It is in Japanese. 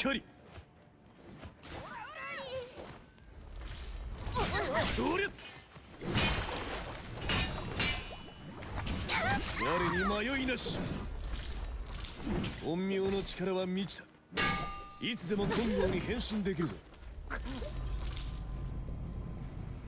光。どりゃ。我に迷いなし。陰陽の力は未知だ。いつでも金剛に変身できるぞ。